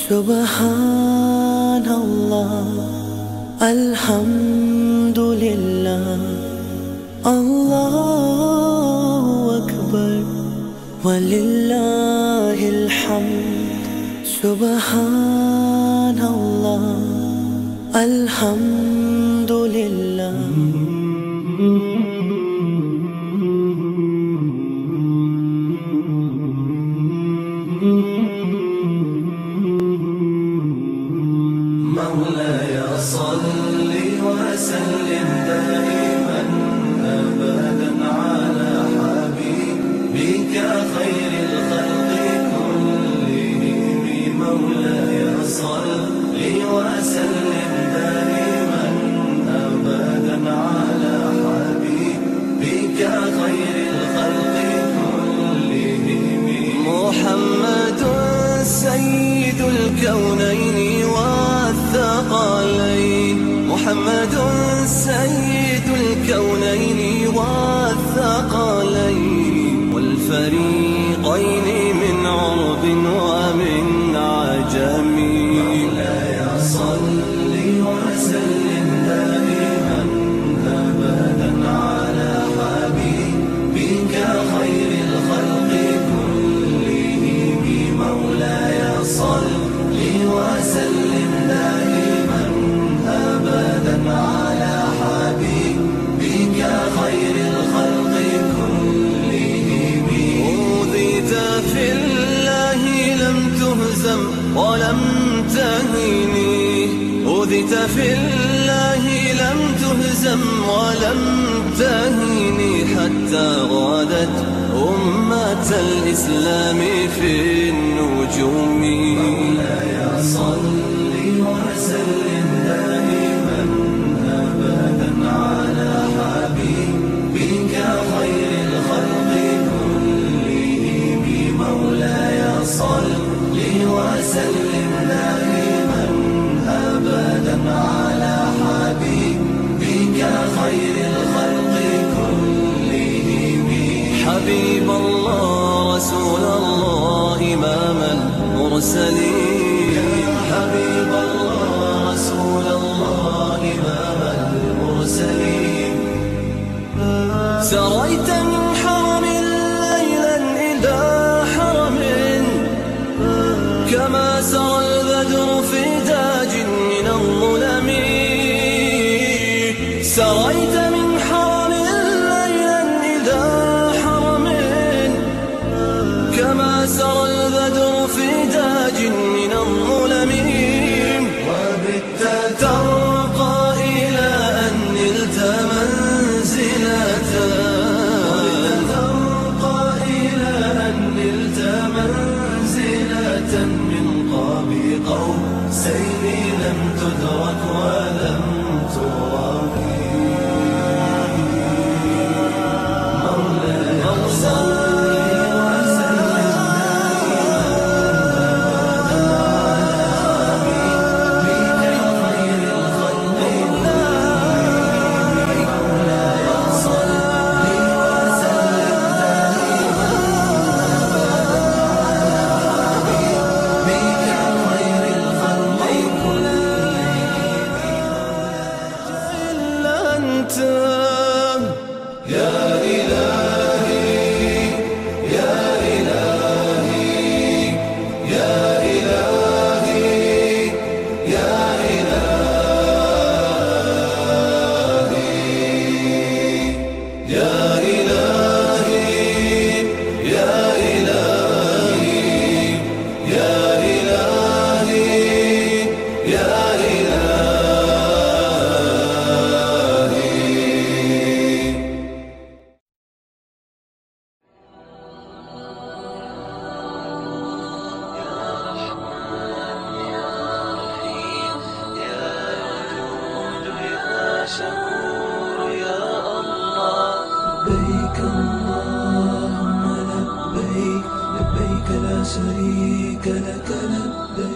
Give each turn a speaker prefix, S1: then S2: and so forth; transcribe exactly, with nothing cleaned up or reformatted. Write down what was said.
S1: سبحان الله الحمد لله الله أكبر ولله الحمد سبحان الله الحمد لله
S2: مولاي صل وسلم دائما أبدا على حبيبك خير الخلق كلهم. مولاي صل وسلم دائما أبدا على حبيبك خير الخلق كلهم. محمد سيد الكونين والثقلين، محمد سيد الكونين والثقلين والفريقين من عرب ومن عجم. مولاي صل وسلم دائما أبدا على حبيبك خير الخلق كلهم. مولاي صل وسلم دائما أبدا على حبيبك خير الخلق كلهم. أوذيت في الله لم تهزم ولم تهني، أوذيت في الله لم تهزم ولم تهني حتى غادت أمة الإسلام في النجوم. مولاي صل وسلم دائما أبدا على حبيبك خير الخلق كلهم. مولاي صل وسلم دائما أبدا على حبيبك خير الخلق كلهم. حبيب الله رسول الله إمام المرسلين، حبيب الله رسول الله إمام المرسلين. سريت من حرم ليلا إلى حرم كما سرى البدر في تاج من الظلم. سريت من حرم ليلا إلى حرم كما سرى البدر في تاج من الظلم. وبت ترقى إلى أن نلت منزلة، وبت ترقى إلى أن نلت منزلة من قاب قوسين لم تدرك ولم ترقي. مولاي صل
S3: لبيك اللهم لبيك، لبيك لا شريك لك لبيك.